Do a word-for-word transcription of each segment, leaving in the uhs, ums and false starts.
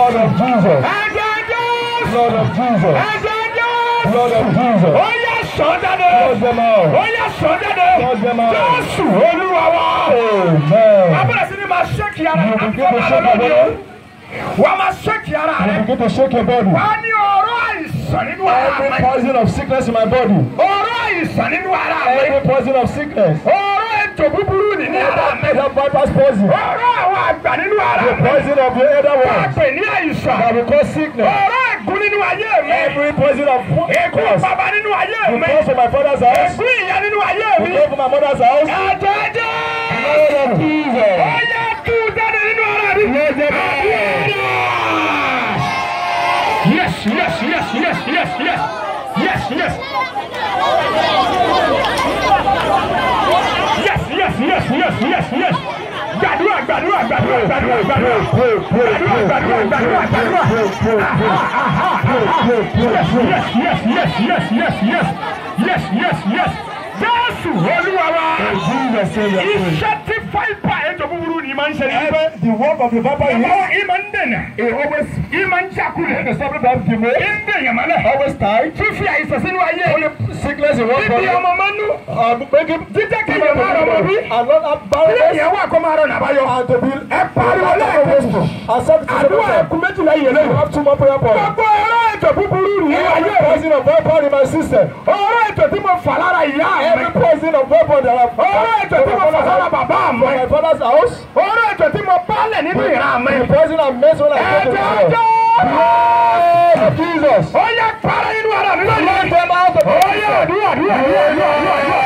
Blood of Jesus. Ẹ̀jẹ̀ Jésù. Blood of Jesus. Ẹ̀jẹ̀ Jésù. Blood of Jesus. Ó yá sọ jáde. Flush them out. Ó yá sọ jáde. Flush them out. Jésù Olúwa wa. Amen. Abẹ́rẹ́ sí ni máa ṣẹ́kì ara You rẹ̀. begin to shake your body. Wà á máa ṣẹ́kì ara You rẹ̀. begin to shake your body. Wà á ní ọ̀rọ̀ àìsàn nínú ara Every rẹ̀. poison of sickness in my body. Ọ̀rọ̀ àìsàn nínú ara rẹ̀. Every poison of sickness. Ọ̀rọ̀ ètò búburú nínú ara rẹ̀. The bypass poison. Ọ̀rọ̀ àwọn àgbà nínú ara The rẹ̀. poison of the other Wà á ones. pè ní àìsàn. That will cause sickness. Ọ̀rọ̀ ègún nínú ayé mi. Every poison of Ègún curse. bàbá nínú ayé You mi. come from my father's house. Ègún ìyá nínú ayé You mi. come from my mother's house. Ẹ̀jẹ̀ Jésù. Blood of Jesus. Ó yá tú jáde nínú ara mi. Blood of Jesus. Yes, yes, yes, yes, yes, yes, yes, yes. Yes, yes, yes, yes, yes, yes. Gbàdúrà, gbàdúrà, gbàdúrà, gbàdúrà, gbàdúrà. Gbàdúrà, gbàdúrà, gbàdúrà, gbàdúrà. Yes, yes, yes, yes, yes, yes, yes, yes, yes, yes. Jésù Olúwa wa. Iṣẹ́ tí fáìpà ẹjọ́ búburú ni máa ń ṣe ní pé. The work of the viper is Ìmọ̀ ìmọ̀ ń dènà. Always ìmọ̀ ń jákulẹ̀. the something that demotes, Ń dèyàn mọ́lẹ̀. always tied. Fífi àìsàn sínú ayé. Only sickness in one Bíbí body. ọmọ máa ń nú. Um, making Jíjẹ́ kí ìyẹn máa rọ̀ mọ́ bí. and not have Bí barrenness èèyàn wà kó máa rọ̀ nàbáyọ. and to be Ẹ pariwo lẹ́ẹ̀kejì. accept the Àdúrà ẹkùn méjìlá yìí You lẹ́yìn. have two more prayer points. Gbogbo ọ̀rọ̀ ètò búburú ní ayé Every mi. poison of weapon in my system. Ọ̀rọ̀ ètò tí mo fà lára ìyá mi. Every poison of weapon that I've Ọ̀rọ̀ ètò tí mo fà lára bàbá mi. from my father's house. Ọ̀rọ̀ ètò tí mo bálẹ̀ nínú ìran mi. The poison I've made when I go to the Ẹ̀jẹ̀ house. Jésù. Of Jesus. Ó yá para nínú ara mi Let lónìí. them out of Ó yá àdúrà àdúrà àdúrà àdúrà àdúrà.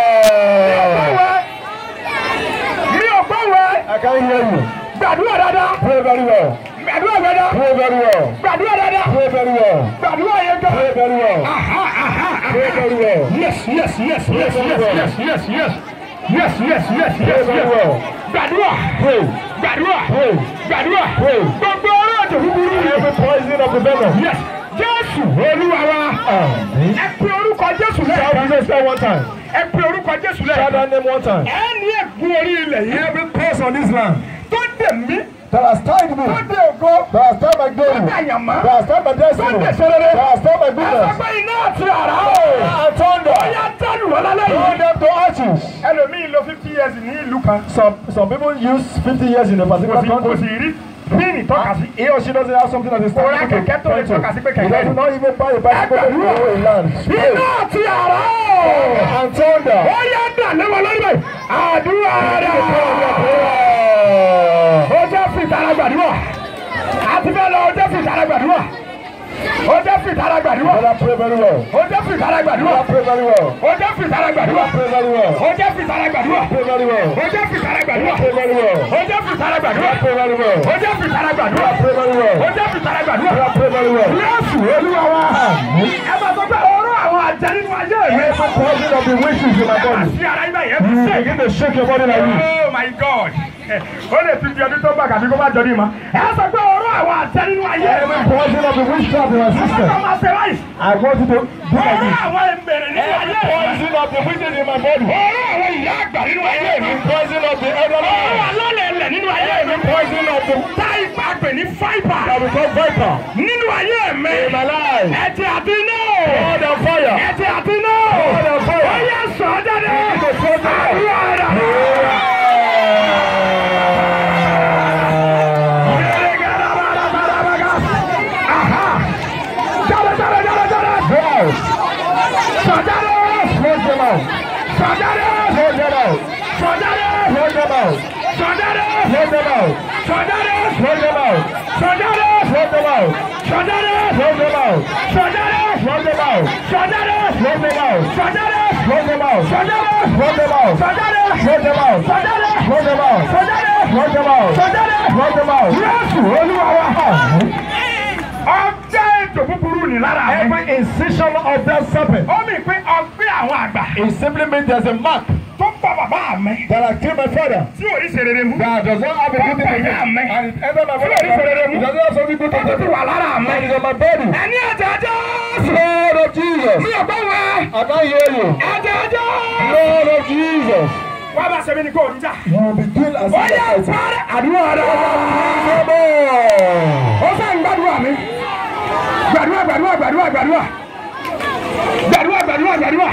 Mi ò gbọ́ wẹ̀. I can't hear you. Gbàdúrà dáadáa. Pray very well. Gbàdúrà dáadáa. Pray very well. Gbàdúrà dáadáa. Pray very well. Gbàdúrà yẹn gan. Pray very well. Aha aha Pray aha. very well. Yes yes yes yes yes yes yes yes. Yes yes yes Pray yes very yes. well. Gbàdúrà. Pray. Gbàdúrà. Pray. Gbàdúrà. Pray. Gbogbo ọ̀rọ̀ ètò búburú. Every poison of the venom. Yes. Jésù Olúwa wa. Amen. Ẹ pe orúkọ Jésù Shout lẹ́ẹ̀kan. Jesus name one time. Ẹ pe orúkọ Jésù Shout lẹ́ẹ̀kan. that name one time. Ẹ ní ègún orí ilẹ̀ yìí. Every curse on this land Tó dè mí. that has tied me, Tó that dè ògo. has tied my Tó glory, dè àyànmọ́. that has tied my destiny, Tó dè that ṣerere. has tied my Ẹ sọ business. pé iná àti àrá o. And thunder. Ó yá dánù wọ́n lálẹ́ Throw yìí. them to ashes. Ẹlòmíì lo fifty years ní ìlú kan. Some some people use fifty years in a Kò particular sí kò country. sì rí píìnì tọ́ka sí. He or she doesn't have something that is Kò rá standing to kẹ̀kẹ́ tó lè tọ́ka sí pé He kẹ̀kẹ́ does ni. not even buy a bicycle to go in land. Iná àti àrá o. And thunder. Ó yá dà lẹ́wọ̀n lórí báyìí. Àdúrà rẹ̀. Ó jẹ́ fìtara gbàdúrà. Àti bẹ́ẹ̀ lọ ó jẹ́ fìtara gbàdúrà. Ó jẹ́ fìtara gbàdúrà. Brother, pray very well. Ó jẹ́ fìtara gbàdúrà. Brother, pray very well. Ó jẹ́ fìtara gbàdúrà. Pray very well. Ó jẹ́ fìtara gbàdúrà. Pray very well. Ó jẹ́ fìtara gbàdúrà. Pray very well. Ó jẹ́ fìtara gbàdúrà. Pray very well. Ó jẹ́ fìtara gbàdúrà. Pray very well. Ó jẹ́ fìtara gbàdúrà. Pray very well. Jésù Olúwa wa. Ẹ máa sọ pé ọ̀rọ̀ àwọn àjẹ́ nínú ayé mi. Every poison of the witches in my Ẹ máa body. sí ara ibà yẹn. You begin to shake your body like this. Oh my God. Ó lè fi di ọdún tó bá kàbí kó má jọ ní ìmọ̀. Ẹ sọ pé ọ̀rọ̀ àwọn àjẹ́ nínú ayé mi. Every poison of the witchcraft in my Ẹ system. máa máa ṣe báyìí. I want you to do like Ọ̀rọ̀ this. àwọn ẹ̀mẹ̀rẹ̀ nínú Every ayé mi. poison of the witches in my body. Ọ̀rọ̀ àwọn ìyá àgbà nínú ayé mi. Every poison of the elderly. Ọ̀rọ̀ alálẹ̀ ẹ̀lẹ̀ nínú ayé mi. Every poison of the Táìpà pè ní fáìpà. that we call viper Nínú ayé mi. in my life. Ẹ̀jẹ̀ àti iná. Blood and fire. Ẹ̀jẹ̀ àti iná. Blood and fire. Ó yẹ sọ̀ jáde. Begin to throw them out. Àdúrà rẹ̀. Wow. Throw them out. Throw them out. Throw them out. Throw them out. Throw them out. Throw them out. Throw them out. Throw them out. Throw them out. Throw them out. Throw them out. Throw them out. Throw them out. Throw them out. Throw them out. Throw them out. Throw them out. Jésù Olúwa wa. Ọjọ́ ètò búburú ni lára mi. Every incision of that serpent. Ó mì pé ọgbẹ́ àwọn àgbà. It simply means there's a mark Tó pa bàbá mi. that I killed my father. Tí ò ní ṣe rere mú. That does not have a good thing to do. And it entered my father's body. It doesn't have something good to Ó ti do. wà lára mi. And it's on my body. Ẹni ẹ̀jẹ̀ Jésù. Blood of Jesus. Mi ò gbọ́ wọn. I can't hear you. Ẹ̀jẹ̀ Jésù. Blood of Jesus. Wà á bá ṣe mí ní kò ní jà. You will be doing as Ó yẹ sáré àdúrà rẹ̀. Ó sàn gbàdúrà mi. Gbàdúrà gbàdúrà gbàdúrà gbàdúrà. Gbàdúrà gbàdúrà gbàdúrà.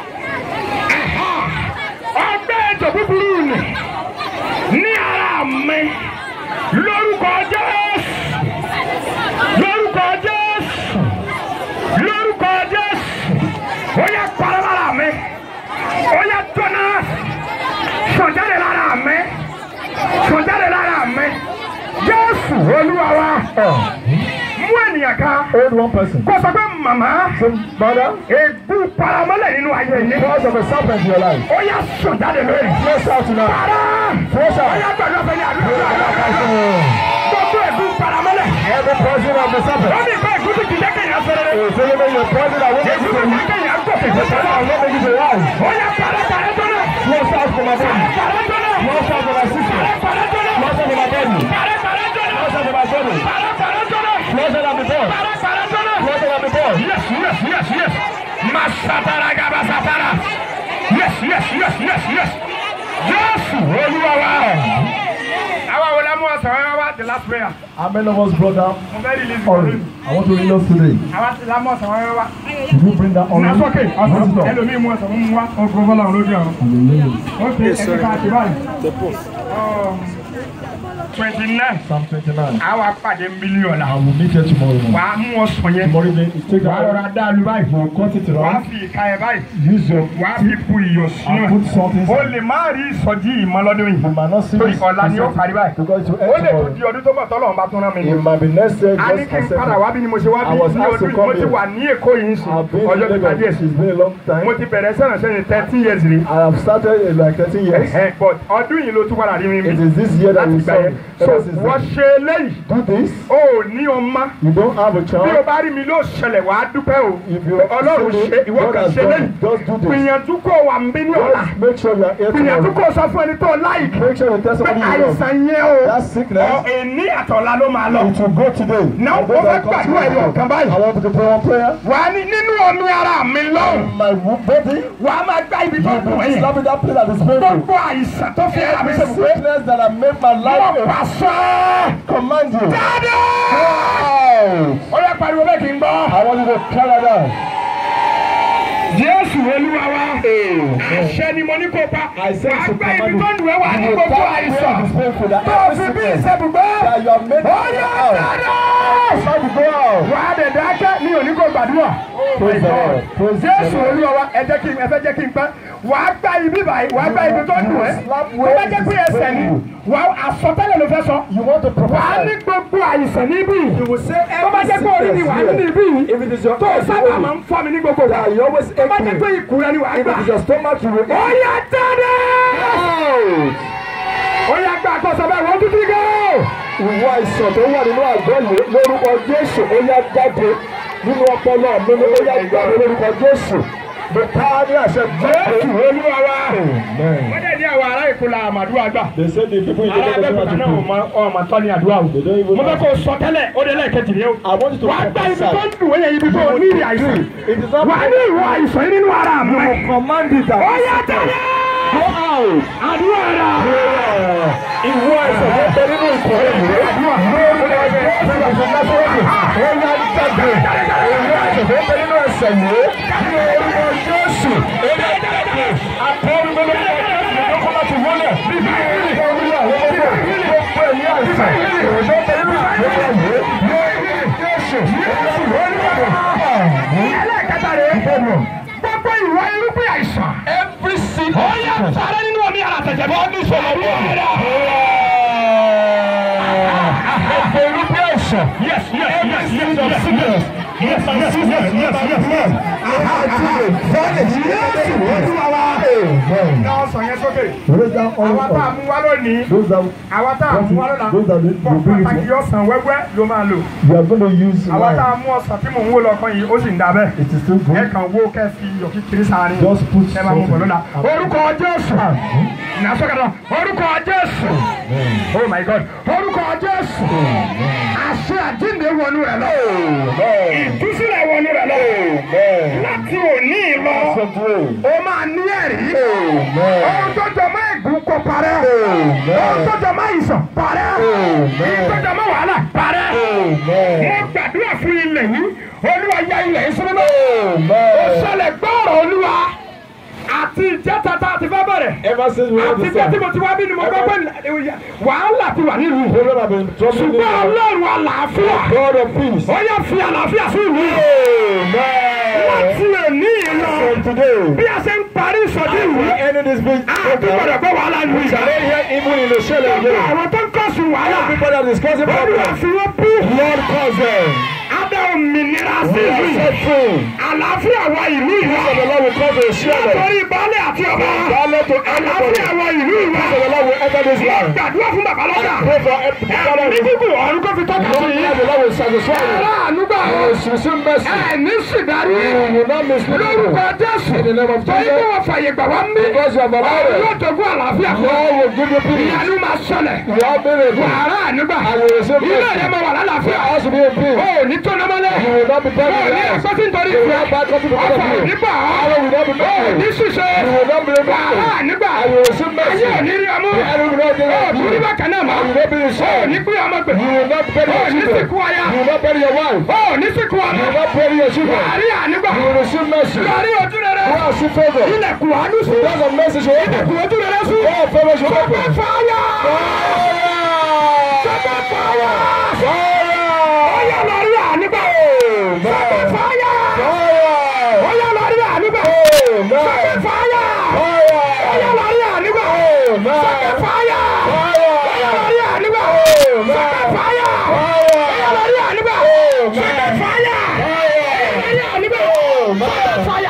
Ọgbẹ́ ètò búburú ni ní ara mi lórúkọ Jésù. Lórúkọ Jésù. Lórúkọ Jésù. Ó yẹ pàrọ̀ lára mi. Ó yẹ tọ́nà. Sọ̀jáde lára mi. Sọ̀jáde lára mi. Jésù Olúwa wa. Mú ènìyàn kan. Hold one person. Kò sọ pé màmá. Some brother. Ègbú paramọ́lẹ̀ nínú ayé yìí. Because of a serpent in your life. Ó yẹ sọ̀jáde lórí. Flush out now. Para. Flush Ó out. yẹ gbàdúrà fẹ́ ní àdúrà. Gbogbo ègbú paramọ́lẹ̀. Every poison of the serpent. Ó ní ìgbà ègbú ti kìí kéèyàn sọ̀rọ̀. It's only your poison that won't make Ègbú you ti to kìí kéèyàn gòkè The sọ̀rọ̀. poison will not make you to rise. Ó yẹ parẹ́ parẹ́ tó náà. Flush out from my body. Parẹ́ tó náà. Flush out from my system. Parẹ́ tó náà. Flush out from my body. Parẹ́ parẹ́ tó náà. Flush out from my body. Parẹ́ parẹ́ tó náà. Flush out of the ball. Parẹ́ parẹ́ tó náà. Flush out of the ball. Yes, yes, yes, yes. Masatara gaba satara. Yes, yes, yes, yes, yes. Jésù Olúwa wa. Àwa wo la mú ọ̀sán wẹ́wẹ́ wá the last prayer. How many of us brought down Mo fẹ́ release orange? I want to release us today. Àwa ti la mú ọ̀sán wẹ́wẹ́ wá. Did you bring that orange? Nà sókè ọ̀sán. What is it? Ẹlòmíì mú ọ̀sán mú wá. Ọgbọ̀n fọlá òun lójú àwọn. Hallelujah. Ó fi ẹ̀ka àti báyìí. twenty nine. Psalm twenty-nine. Àwa pàdé mílíọ̀nù I náà. will meet you tomorrow morning. Wàá mú ọ̀sán yẹn. Tomorrow evening, you take Wàá rọra that. dá lu báyìí. You will cut it Wàá around. fi ìka ẹ̀ báyìí. Use your Wàá fi bu iyọ̀ sínú and ẹ̀. put salt O inside. lè má rí ìsọjí ìmọ̀lọ́dún You yìí. might not see Torí this ọ̀la ni ó parí báyìí. because it will Ó end lè tún tomorrow. di ọdún tó bọ̀ tọ́lọ́run bá tún rán mi ní. It might be next year. A ní Just kí n padà accept wá bí ni mo ṣe wá bí I was ní asked to ọdún come mo ti here. wà ní Èkó yìí sí I've been ọjọ́ in tó díẹ̀ Lagos. sí. It's been a long time. Mo ti bẹ̀rẹ̀ sẹ́nà sẹ́yìn thirteen years rí. I have started in like thirteen years. Ẹ̀hẹ́n, but ọdún yìí ló tún padà rí mi It mi is this year that láti we gbà saw yẹn. it. So Ever since wọ́n then. ṣe eléyìí. Do this. O ò ní ọmọ. You don't have a Bí o child. bá rí mi ló ṣẹlẹ̀ wá dúpẹ́ o. If you Ọlọ́run see ṣe it, ìwọ God kan has ṣe done léyìí. it. Just do this. Gbìyànjú kó wà ń bí ní ọ̀la. Just make sure you are here Gbìyànjú tomorrow. kó sọ fún ẹni tó láìkì. Make sure you tell Pé somebody you love. àìsàn yẹn o. That sickness, Ọ èní àtọ̀la ló máa lọ. it will go today. Now, And those over that come gbàdúrà ẹ̀yọ̀ tomorrow, kan báyìí. I want to pray one prayer. Wà á ní nínú omi ara mi lọ́hùn. My wo- body, Wà á máa gbá ibi tó dùn you ẹ̀yìn. slap it that place that is painful. Gbogbo àìsàn tó fi ara mi Every ṣe bùgbé. sickness that have made my Wọ́n life a pàṣẹ. command you. Jáde! Out. Ó yẹ pariwo bẹ́ẹ̀ kí n gbọ́. I want you to carry that. Jésù Olúwa wa. Àṣẹ ni mo ní kó pa. I say Wà á to gbá ibi command tó you. dùn ẹ̀ wà ní You will gbogbo tap where àìsàn. it is painful. That Tó every fi bí sickness ìṣẹ́bùgbé. that you have made Ó yẹ out. jáde! Try to go out. Wà á dẹ̀ dákẹ́ mi ò ní kó gbàdúrà. Praise the Lord. Praise the Jésù Lord. Olúwa wa ẹ jẹ́ kí n ẹ fẹ́ jẹ́ kí n pẹ́. Wà á gbá ibi báyìí, wà á gbá ibi tó dùn ẹ́. Tó bá jẹ́ pé ẹsẹ̀ ni, wà á àsọtẹ́lẹ̀ ló fẹ́ sọ. You want to Wà á ní prophesy. gbogbo àìsàn níbí. You will say Tó bá jẹ́ pé orí ni wà á ní níbí. If it is your Tó sábà máa ń fọ́ mi ní gbogbo ìgbà. you always Tó bá jẹ́ ache pé me. ikùn rẹ ni wà á If gbà. it is your stomach, you will Ó yá jáde! out. Ó yá gbà kó sọ bẹ́ẹ̀ wọ́n tún ti gò. Ìwọ àìsàn tó wà nínú àgọ́ yìí lórúkọ Jésù ó yá jáde nínú ọpọlọ mi ní ó yá jáde lórúkọ Jésù. Mo ká ní àṣẹ Jésù Olúwa wa. Amen. Wọ́n dẹ̀ ní àwọn ará ìkọlà àmàdúrà àgbà. They say the people in the Ará Abẹ́òkúta náà ò mọ ọmọ tọ́ ní àdúrà o. They don't even Mo fẹ́ kó o sọ tẹ́lẹ̀ ó dé lẹ́ẹ̀kejì ni o. I want you to Wà á gbá ibi tó ń prophesy. dùn ẹ̀yẹ ibi tó o ní ìrì àìsàn. It is not Wà á ní ìwọ àìsàn nínú ara mi. You will command it Ó out. yá jáde! Go out. Àdúrà rà. Ìwọ àìsàn tó bẹ nínú ìkọ̀rẹ́ mi. Lórúkọ Jésù àti Násírẹ́tì. Ó yá jáde. Ìwọ àìsàn tó bẹ nínú ẹsẹ̀ yìí. Lórúkọ Jésù. Àtọ́rí mi ló ń bọ̀ ìdókòó láti wọlé. Ìgbà orí àwọn ọmọ gbogbo ẹ̀yìn àìsàn. Ìwọ tó bẹ nínú ìkọ̀rẹ́ yìí. Lórúkọ Jésù. Ẹlẹ́ẹ̀kẹta rẹ̀. Gbogbo ìwà irúgbìn àìsàn. Every sin. Ó yá sáré nínú omi ara tẹ̀tẹ̀ bọ́ ní sọ̀rọ̀ bí ọ̀rẹ́. Yes, Yes, yes, yes, yes, yes, yes, yes. Yes, yes, yes, yes, yes, yes. Náà sọ yẹn sókè. Àwa tá a mú wá lónìí. Those that Àwa tá a mú wá lọ́la. those that will Fún bring pàtàkì it, ọ̀sán wẹ́wẹ́ ló máa lò. you are going to use Àwa tá a wine. mú ọ̀sán tí mò ń wó lọ́kàn yìí ó sì ń dabẹ́. It is still Ẹ good. kàn wó kẹ́ fi iyọ̀ kékeré sáárín. Just put Ẹ máa mú bọ̀ salt in lọ́la. it. Orúkọ Jésù. Nàṣọ́kàtà. Orúkọ Jésù. Oh my God. Orúkọ Jésù. Àṣẹ àjíǹde wọnú rẹ̀ lọ. Ìtúsílẹ̀ wọnú rẹ̀ lọ. Láti òní lọ. O máa ní ẹ̀rí. Ohun tó jọ mọ́ ègún kò Ìtọ́jọ́ máa ìsàn parẹ́. Ìtọ́jọ́ máa wàhálà parẹ́. Mo gbàdúrà fún ilẹ̀ yìí. Olúwa ya ilẹ̀ yìí sínú náà. Ó ṣẹlẹ̀ gbọ́rọ̀ Olúwa. Àti ìjẹta tá a ti fẹ́ bẹ̀rẹ̀. Àti ìjẹ tí mo ti wá bí ni mo gbọ́ pé wàhálà ti wà nílùú. Ṣùgbọ́n Ọlọ́run àlàáfíà. Ó yẹ fi àlàáfíà sí ìlú. Láti òní ìlọ. Bí a ṣe ń parí ìsọjí ìlú. Àti gbọ́dọ̀ gbọ́ wàhálà ìlú ìjà. Gbogbo àwọn tó ń kọ́ sí wàhálà. Olúwa fi wọ́n bú. Adé òmìnira sí ìlú yìí. Àlàáfíà wa ìlú yìí. Nítorí baálé àti ọba. Àlàáfíà wa ìlú yìí. Gbàdúrà fún bàbá lọ́jà. Ẹ̀mí gbígbó ọ̀run kó fi tọ́ka sí yìí. Ẹ̀rọ ànúgbà. Ẹ̀ní sìdárí. Lórúkọ Jésù. Torí kí wọ́n fàyè gbà wá mí. Yóò tókù àlàáfíà. Ìyanu máa ṣẹlẹ̀. Wàhálà ànúgbà. Ilé rẹ̀ máa wà lálàáfíà. Ó ní tó lọ́mọlẹ́. Ó ní ẹ̀sọ́ tí ń torí ìfẹ́. Ọ̀fọ̀ nígbà. Ó ní ṣíṣe. Wàhálà nígbà. Ayé ò ní rí ọmú. Ó tún ní bákan náà mọ́. Ó ní pín ọmọ gbè. Ó ní sìnkú aya. Ó ní sìnkú ọmọ. Wàhálì ànígbà. Lórí ojú rere. Ilẹ̀kùn àánú sí. Ilẹ̀kùn ojú rere sí. Sọ́kọ̀ fáyà. Sọ́kọ̀ fáyà. Ọyọ lórí ànígbà. Sọ́kọ̀ fáyà. Ọyọ lórí ànígbà. Sọ́kọ̀ fáyà. Ọyọ lórí ànígbà. Sọ́kọ̀ fáyà. Ọyọ lórí ànígbà. Sọ́kọ̀ fáyà. Ọyọ lórí ànígbà. Sọ́kọ̀ fáyà. Ọyọ ànígbà. Sọ́kọ̀ fáyà.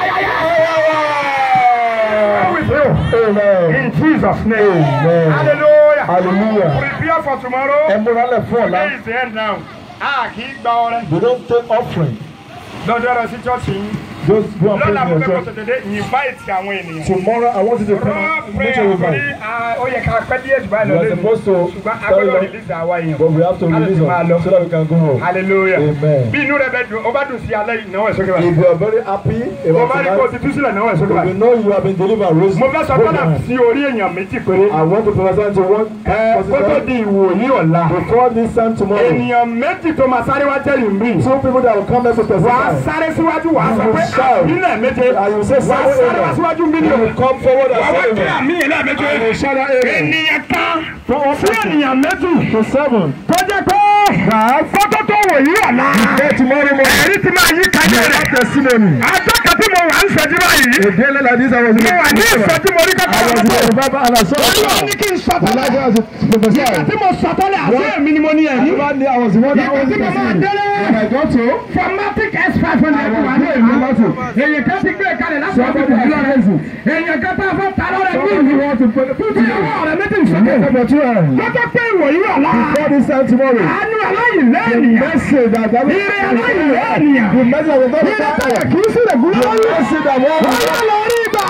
In Jesus' name. Hallelujah. Hallelujah. Prepare for tomorrow. Today is the end now. Ah, kì í gba ọrẹ. We don't take offering. Lọ́dọ̀ ọ̀rọ̀ sí chọ́ọ̀chì yín. Just go and pray Lọ́la for mo fẹ́ kọ́ yourself. tètè invite àwọn ènìyàn. Tomorrow I want you to come Raw and prayer meet your torí revival. ó yẹ ká pẹ́ díẹ̀ jù báyìí lọ We are lónìí. supposed to Ṣùgbọ́n a carry gbọ́dọ̀ on, release àwa èèyàn. but we have to release Hallelujah. on so that we can go home. Hallelujah. Amen. Bí inú rẹ bẹ dùn, ó bá dùn sí alẹ́ yìí náwó ẹ̀ sókè báyìí. If you are very happy Ó about bá ní kó o tonight, ti tú sílẹ̀ náwó ẹ̀ sókè we báyìí. know you have been delivered. Raise Mo fẹ́ sọ both tọ́lá hands. sí orí èèyàn méjì péré. I want to prophesy to one Ẹ kó tó person di ìwòyí ọ̀la. before this time tomorrow. Ènìyàn méjì tó máa sáré wá jẹ́rìí ń bì. Two people that will come here to Wàá testify. sáré síwájú wàá sọ pé àbílẹ̀ méje. And you say Wàá seven sáré wá amen. síwájú You mílíọ̀nù. will come forward and Wàá wá say kí amen. àmì ìlẹ̀ méje. And you shout out amen. Ènìyàn kan From sí ènìyàn méjì. to seven. Tó jẹ́ pé fọ́tò tó wò yí ọ̀la. Tomorrow morning. Ẹ̀rí ti máa yí kájọ rẹ̀. Testimony. Ajọ́ kan tí mo wà ń ṣẹ́jú báyìí. A day like this, I was in Mo wà ní ìṣẹ́jú mo rí I kọ́kọ́ was in lọ́tọ̀. the revival and I saw Olúwa ní kí n sọ tọ́lẹ̀. Elijah was Ìgbà prophesied. tí mo sọ tọ́lẹ̀ àti èmi ni mo ní ẹ̀rí. One day I was the one that Ìgbà was tí mo máa testimony. délé. When I got to, Formatic S five hundred wà ní èmi lọ́tò. Èyàn kan ti gbé kalẹ̀ láti ọdún tó lọ rẹ̀ sùn. Èyàn kan tá a fẹ́ ta lọ́rẹ̀ ní ìlú. want to put Fúnfún ìyàwó ọ̀rẹ́ méjì sókè. number two hand. Lọ́jọ́ pé ìwòyí ọ̀la. Before this time tomorrow. Àánú aláìlẹ́ The ènìyàn. message that that Ire aláìlẹ́ ènìyàn. the message of the Ire tẹ̀lẹ̀ kì í sí lè gúnlẹ̀ The lórí. message that one Ọ̀yá lórí ìgbà.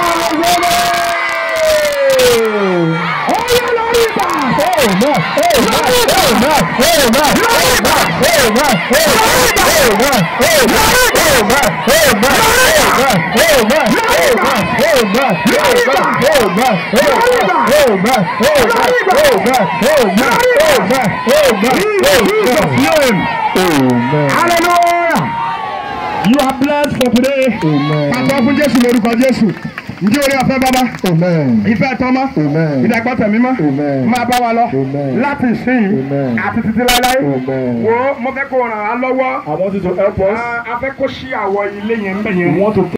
Ọ̀yá lórí ìgbà. Hallelujah. You are blessed for today. Kàtọ́ fún Jésù lórúkọ Jésù. Ǹjẹ́ orí ọ̀fẹ́ bàbá? Ìfẹ́ tọ́mọ́? Ìdàgbọ́ tẹ̀mí mọ́? Máa bá wa lọ. Láti ìsìn àti títí láéláé. Wo mo fẹ́ kó ràn án lọ́wọ́. I want you to help us. A fẹ́ kó ṣí àwọ̀ ilé yẹn ń bẹ̀ yẹn. We want to